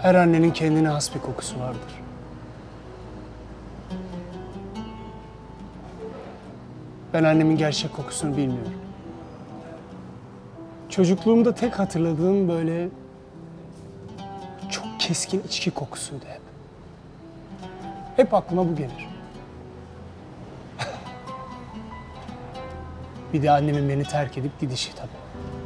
Her annenin kendine has bir kokusu vardır. Ben annemin gerçek kokusunu bilmiyorum. Çocukluğumda tek hatırladığım böyle çok keskin içki kokusuydu hep. Hep aklıma bu gelir. Bir de annemin beni terk edip gidişi tabii.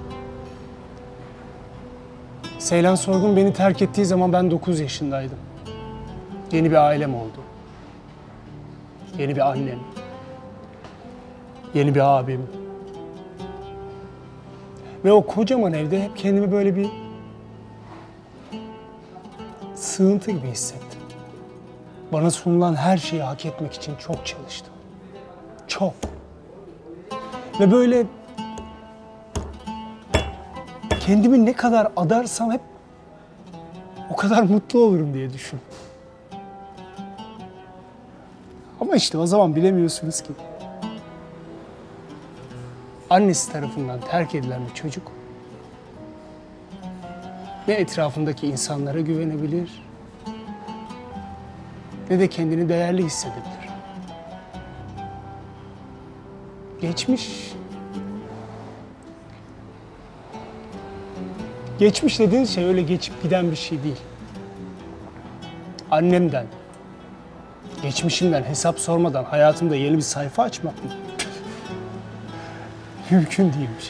Seylan Sorgun beni terk ettiği zaman ben 9 yaşındaydım. Yeni bir ailem oldu. Yeni bir annem. Yeni bir abim. Ve o kocaman evde hep kendimi böyle bir sığıntı gibi hissettim. Bana sunulan her şeyi hak etmek için çok çalıştım. Çok. Ve böyle kendimi ne kadar adarsam hep o kadar mutlu olurum diye düşün. Ama işte o zaman bilemiyorsunuz ki. Annesi tarafından terk edilen bir çocuk ne etrafındaki insanlara güvenebilir ne de kendini değerli hissedebilir. Geçmiş dediğiniz şey öyle geçip giden bir şey değil. Annemden, geçmişimden hesap sormadan hayatımda yeni bir sayfa açmak mı? Mümkün değilmiş.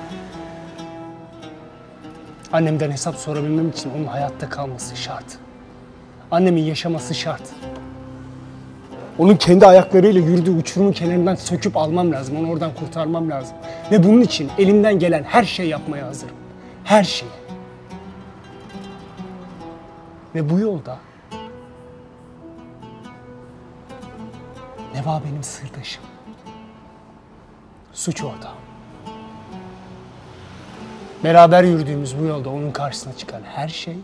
Annemden hesap sorabilmem için onun hayatta kalması şart. Annemin yaşaması şart. Onun kendi ayaklarıyla yürüdüğü uçurumun kenarından söküp almam lazım. Onu oradan kurtarmam lazım. Ve bunun için elimden gelen her şeyi yapmaya hazırım. Her şeyi. Ve bu yolda Neva benim sırdaşım. Suç ortağım. Beraber yürüdüğümüz bu yolda onun karşısına çıkan her şey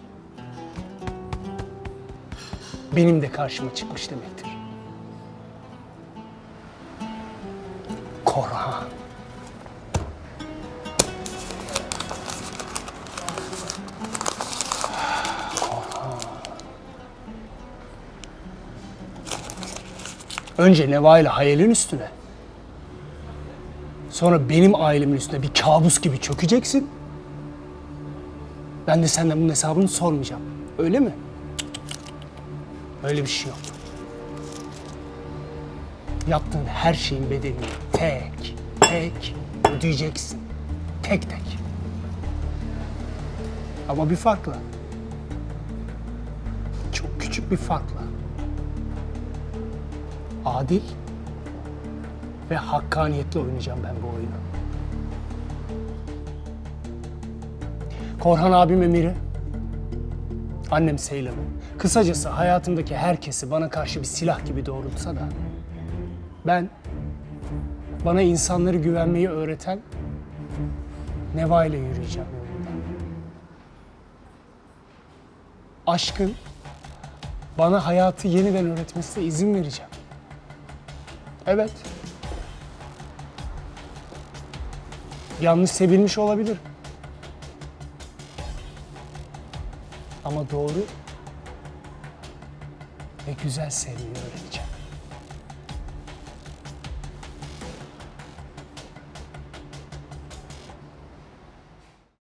benim de karşıma çıkmış demektir. Korhan. Önce Neva ile hayalin üstüne, sonra benim ailemin üstüne bir kabus gibi çökeceksin. Ben de senden bunun hesabını sormayacağım. Öyle mi? Öyle bir şey yok. Yaptığın her şeyin bedelini tek tek ödeyeceksin. Tek tek. Ama bir farkla. Çok küçük bir farkla. Adil ve hakkaniyetle oynayacağım ben bu oyunu. Korhan abim Emir'i, annem Seylan'ı, kısacası hayatımdaki herkesi bana karşı bir silah gibi doğrultsa da bana insanları güvenmeyi öğreten Neva ile yürüyeceğim yolunda. Aşkın bana hayatı yeniden öğretmesine izin vereceğim. Evet. Yanlış sevilmiş olabilir. Ama doğru ve güzel sevmeyi öğreneceğim.